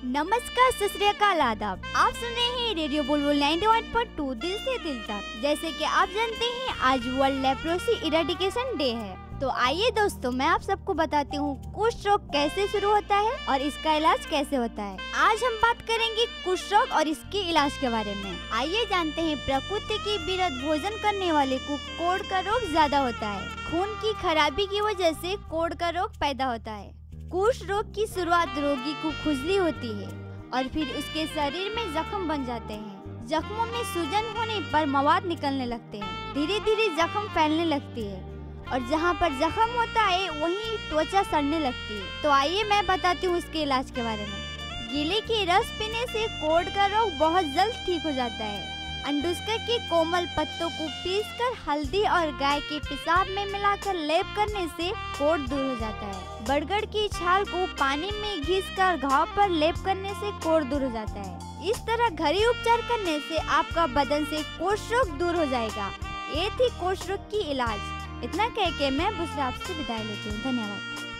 नमस्कार, सत श्री अकाल, आदाब। आप सुन रहे हैं रेडियो बुलबुल 91.2 दिल से दिल तक। जैसे कि आप जानते हैं आज वर्ल्ड लेप्रोसी इरेडिकेशन डे है। तो आइए दोस्तों, मैं आप सबको बताती हूँ कुष्ठ रोग कैसे शुरू होता है और इसका इलाज कैसे होता है। आज हम बात करेंगे कुष्ठ रोग और इसके इलाज के बारे में। आइए जानते हैं। प्रकृति के विरुद्ध भोजन करने वाले को कोढ़ का रोग ज्यादा होता है। खून की खराबी की वजह से कोढ़ का रोग पैदा होता है। कुष्ठ रोग की शुरुआत रोगी को खुजली होती है और फिर उसके शरीर में जख्म बन जाते हैं। जख्मों में सूजन होने पर मवाद निकलने लगते हैं। धीरे धीरे जख्म फैलने लगती है और जहाँ पर जख्म होता है वहीं त्वचा सड़ने लगती है। तो आइए मैं बताती हूँ इसके इलाज के बारे में। गीले के रस पीने से कोढ़ का रोग बहुत जल्द ठीक हो जाता है। अंडुस्का के कोमल पत्तों को पीसकर हल्दी और गाय के पेशाब में मिलाकर लेप करने से कोढ़ दूर हो जाता है। बरगद की छाल को पानी में घिसकर घाव पर लेप करने से कोढ़ दूर हो जाता है। इस तरह घरेलू उपचार करने से आपका बदन से कुष्ठ रोग दूर हो जाएगा। ये थी कुष्ठ रोग की इलाज। इतना कह के मैं बुशरा आपसे विदाई लेती हूँ। धन्यवाद।